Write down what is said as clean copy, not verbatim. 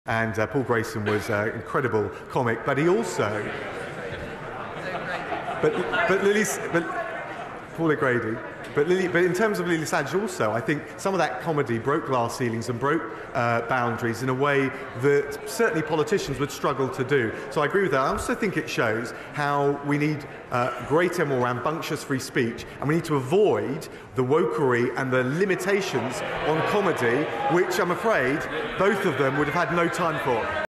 And Paul Grayson was an incredible comic, but he also, Paul O'Grady. But in terms of Lily Savage also, I think some of that comedy broke glass ceilings and broke boundaries in a way that certainly politicians would struggle to do. So I agree with that. I also think it shows how we need greater, more rambunctious free speech, and we need to avoid the wokery and the limitations on comedy, which I'm afraid both of them would have had no time for.